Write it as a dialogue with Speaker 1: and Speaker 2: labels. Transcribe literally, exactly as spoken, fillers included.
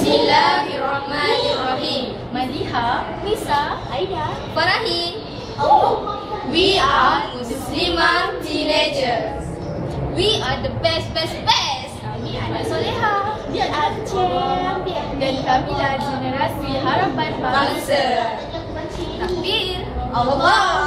Speaker 1: Bismillahirrahmanirrahim.
Speaker 2: Madiha, Nisa, Aida,
Speaker 1: Farahin. We are Muslimah teenagers. We are the best, best, best.
Speaker 2: kami anak soleha, dia Aceh, dan kamilah generasi harapan bangsa.
Speaker 1: Bangsa.
Speaker 2: Takbir.
Speaker 1: Allah